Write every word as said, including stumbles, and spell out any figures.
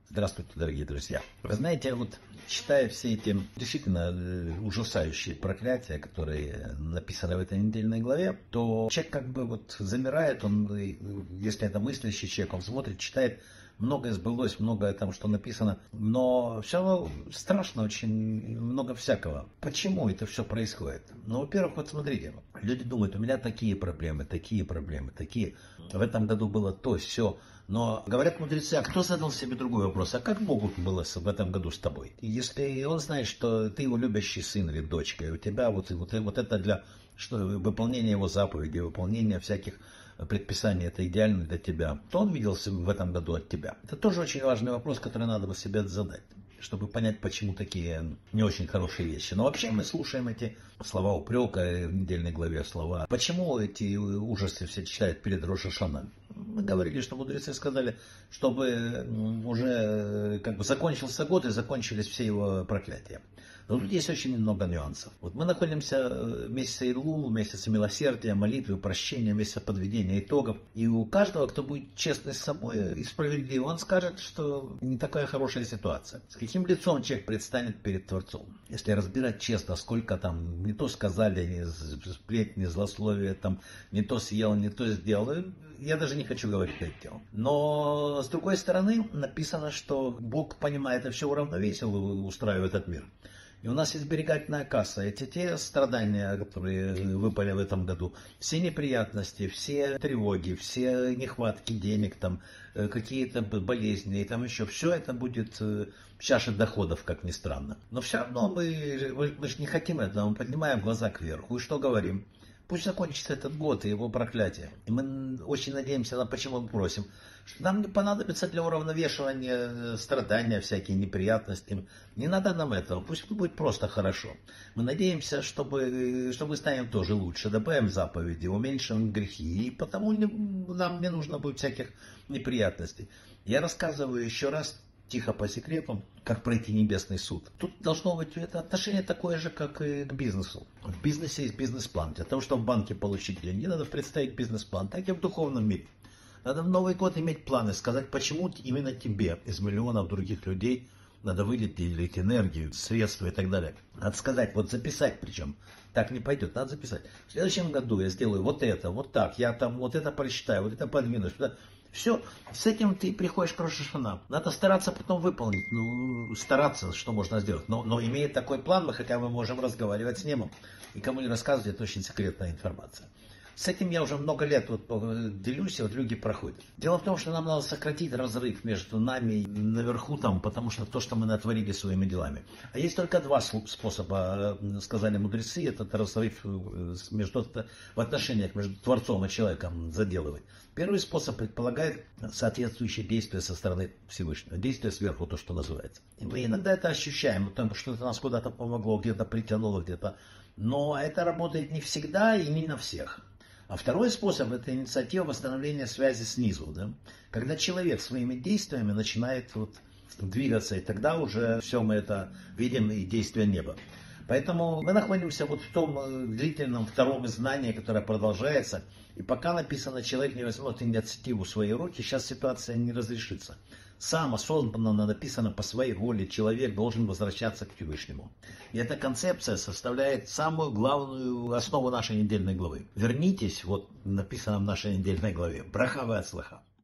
Здравствуйте, дорогие друзья. Вы знаете, вот читая все эти действительно э, ужасающие проклятия, которые написаны в этой недельной главе, то человек как бы вот замирает, он, э, если это мыслящий человек, он смотрит, читает, многое сбылось, многое там, что написано, но все равно страшно очень много всякого. Почему это все происходит? Ну, во-первых, вот смотрите, люди думают, у меня такие проблемы, такие проблемы, такие. В этом году было то, все. Но говорят мудрецы, а кто задал себе другой вопрос? А как Богу было в этом году с тобой? Если он знает, что ты его любящий сын или дочка, и у тебя вот, вот, вот это для что, выполнения его заповедей, выполнения всяких предписаний, это идеально для тебя, то он виделся в этом году от тебя. Это тоже очень важный вопрос, который надо бы себе задать, чтобы понять, почему такие не очень хорошие вещи. Но вообще мы слушаем эти слова упрека в недельной главе, слова. Почему эти ужасы все читают перед Рош ха-Шана? Мы говорили, что мудрецы сказали, чтобы уже как бы закончился год и закончились все его проклятия. Но тут есть очень много нюансов. Вот мы находимся в месяце Илул, месяце милосердия, молитвы, прощения, месяце подведения итогов. И у каждого, кто будет честный с собой и справедлив, он скажет, что не такая хорошая ситуация. С каким лицом человек предстанет перед Творцом? Если разбирать честно, сколько там не то сказали, не сплетни, злословия, там не то съел, не то сделал, я даже не хочу говорить этим делом. Но с другой стороны написано, что Бог понимает и все уравновесил, устраивает этот мир. И у нас есть сберегательная касса. Эти те страдания, которые выпали в этом году, все неприятности, все тревоги, все нехватки денег, там, какие-то болезни и там еще, все это будет в чаше доходов, как ни странно. Но все равно мы, мы же не хотим этого, мы поднимаем глаза кверху и что говорим? Пусть закончится этот год и его проклятие. И мы очень надеемся, на почему мы просим, что нам не понадобится для уравновешивания страдания, всякие неприятности. Не надо нам этого, пусть будет просто хорошо. Мы надеемся, чтобы, что мы станем тоже лучше, добавим заповеди, уменьшим грехи, и потому не, нам не нужно будет всяких неприятностей. Я рассказываю еще раз, тихо по секрету, как пройти небесный суд. Тут должно быть это отношение такое же, как и к бизнесу. В бизнесе есть бизнес-план. Для того, чтобы в банке получить деньги, надо представить бизнес-план. Так и в духовном мире. Надо в Новый год иметь планы, сказать, почему именно тебе из миллионов других людей надо выделить энергию, средства и так далее. Надо сказать, вот записать причем. Так не пойдет, надо записать. В следующем году я сделаю вот это, вот так. Я там вот это прочитаю, вот это подвинусь. Все, с этим ты приходишь к Рош ха-Шана. Надо стараться потом выполнить. Ну, стараться, что можно сделать. Но, но имея такой план, мы хотя бы можем разговаривать с ним. И кому не рассказывать, это очень секретная информация. С этим я уже много лет вот делюсь, и вот люди проходят. Дело в том, что нам надо сократить разрыв между нами и наверху там, потому что то, что мы натворили своими делами. А есть только два способа, сказали мудрецы, этот разрыв между, в отношениях между Творцом и человеком заделывать. Первый способ предполагает соответствующее действие со стороны Всевышнего. Действие сверху, то, что называется. И мы иногда это ощущаем, потому что это нас куда-то помогло, где-то притянуло, где-то. Но это работает не всегда и не на всех. А второй способ – это инициатива восстановления связи снизу. Да? Когда человек своими действиями начинает вот двигаться, и тогда уже все мы это видим, и действия неба. Поэтому мы находимся вот в том длительном втором изгнании, которое продолжается. И пока написано, человек не возьмет инициативу в свои руки, сейчас ситуация не разрешится. Сам осознанно написано по своей воле, человек должен возвращаться к Всевышнему. И эта концепция составляет самую главную основу нашей недельной главы. Вернитесь, вот написано в нашей недельной главе. Браха ве ацлаха.